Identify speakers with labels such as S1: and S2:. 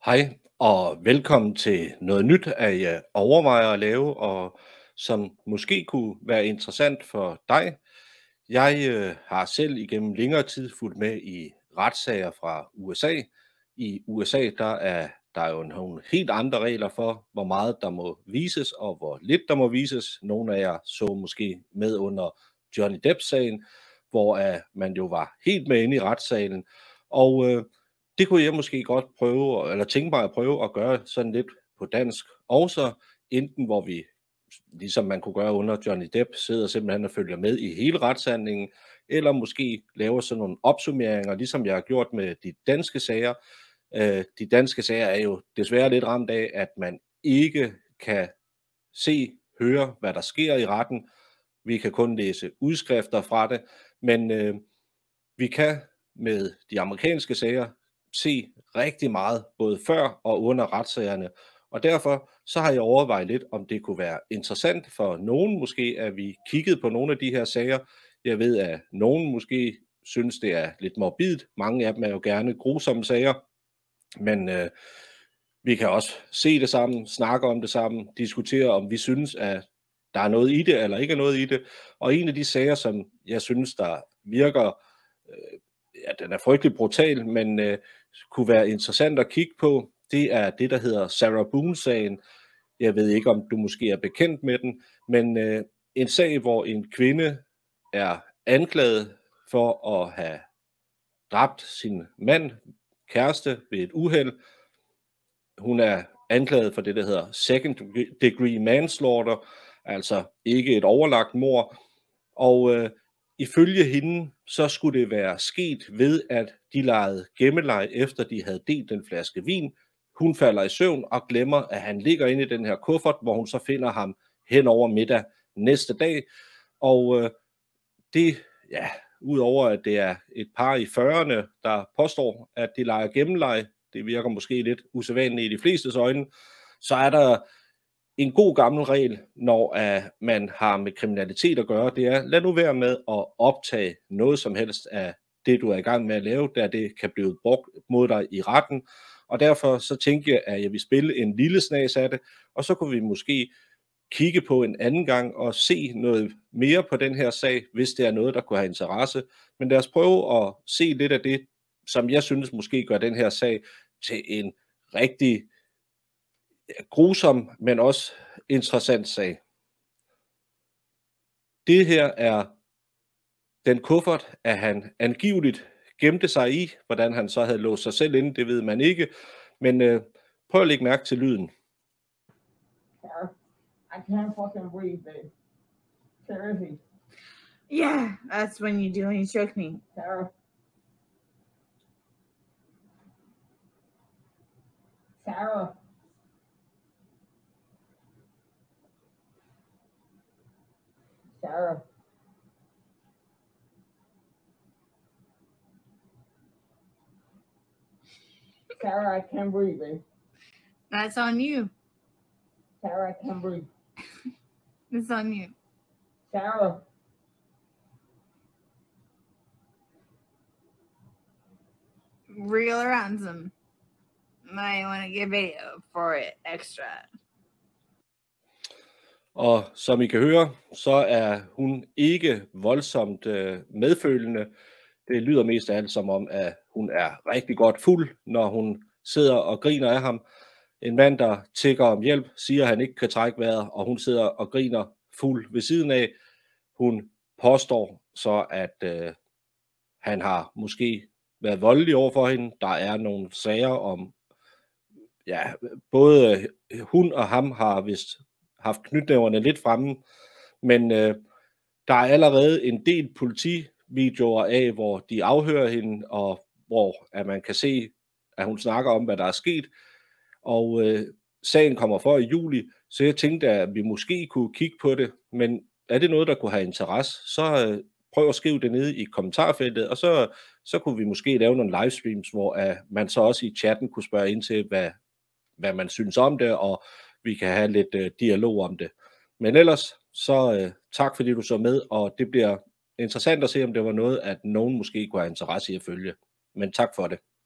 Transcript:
S1: Hej og velkommen til noget nyt, at jeg overvejer at lave, og som måske kunne være interessant for dig. Jeg har selv igennem længere tid fulgt med i retssager fra USA. I USA der er der jo nogle helt andre regler for, hvor meget der må vises og hvor lidt der må vises. Nogle af jer så måske med under Johnny Depp-sagen, hvor man jo var helt med inde i retssalen. Og det kunne jeg måske godt prøve, eller tænke mig at prøve at gøre sådan lidt på dansk også, enten hvor vi, ligesom man kunne gøre under Johnny Depp, sidder simpelthen og følger med i hele retshandlingen, eller måske laver sådan nogle opsummeringer, ligesom jeg har gjort med de danske sager. De danske sager er jo desværre lidt ramt af, at man ikke kan høre, hvad der sker i retten. Vi kan kun læse udskrifter fra det, men vi kan med de amerikanske sager se rigtig meget, både før og under retssagerne. Og derfor så har jeg overvejet lidt, om det kunne være interessant for nogen måske, at vi kiggede på nogle af de her sager. Jeg ved, at nogen måske synes, det er lidt morbidt. Mange af dem er jo gerne grusomme sager. Men vi kan også se det sammen, snakke om det sammen, diskutere, om vi synes, at der er noget i det, eller ikke er noget i det. Og en af de sager, som jeg synes, der virker, den er frygtelig brutal, men kunne være interessant at kigge på, det er det, der hedder Sarah Boone-sagen. Jeg ved ikke, om du måske er bekendt med den, men en sag, hvor en kvinde er anklaget for at have dræbt sin mand, kæreste, ved et uheld. Hun er anklaget for det, der hedder second degree manslaughter, altså ikke et overlagt mord. Og ifølge hende, så skulle det være sket ved, at de legede gemmeleg, efter de havde delt en flaske vin. Hun falder i søvn og glemmer, at han ligger inde i den her kuffert, hvor hun så finder ham hen over middag næste dag. Og det, ja, udover at det er et par i 40'erne, der påstår, at de leger gemmeleg, det virker måske lidt usædvanligt i de flestes øjne, så er der en god gammel regel, når man har med kriminalitet at gøre, det er, lad nu være med at optage noget som helst af det, du er i gang med at lave, da det kan blive brugt mod dig i retten. Og derfor så tænker jeg, at jeg vil spille en lille snas af det, og så kunne vi måske kigge på en anden gang og se noget mere på den her sag, hvis det er noget, der kunne have interesse. Men lad os prøve at se lidt af det, som jeg synes måske gør den her sag til en rigtig grusom, men også interessant sag. Det her er den kuffert, at han angiveligt gemte sig i. Hvordan han så havde låst sig selv inde, det ved man ikke. Men prøv at lægge mærke til lyden.
S2: Sarah, I can't fucking breathe, babe. Seriously.
S3: Yeah, that's when you do when you choke me.
S2: Sarah. Sarah. Sarah. Sarah, I can't breathe, babe.
S3: That's on you.
S2: Sarah, I can't breathe.
S3: It's on you.
S2: Sarah.
S3: Real or ransom. Might want to get video for it extra.
S1: Og som I kan høre, så er hun ikke voldsomt medfølende. Det lyder mest af alt som om, at hun er rigtig godt fuld, når hun sidder og griner af ham. En mand, der tigger om hjælp, siger, at han ikke kan trække vejret, og hun sidder og griner fuld ved siden af. Hun påstår så, at han har måske været voldelig over for hende. Der er nogle sager om, ja, både hun og ham har vist haft knytnæverne lidt fremme, men der er allerede en del politivideoer af, hvor de afhører hende, og hvor at man kan se, at hun snakker om, hvad der er sket, og sagen kommer for i juli, så jeg tænkte, at vi måske kunne kigge på det, men er det noget, der kunne have interesse, så prøv at skrive det nede i kommentarfeltet, og så kunne vi måske lave nogle livestreams, hvor man så også i chatten kunne spørge ind til, hvad man synes om det, og vi kan have lidt dialog om det. Men ellers, så tak fordi du så med, og det bliver interessant at se, om det var noget, at nogen måske kunne have interesse i at følge. Men tak for det.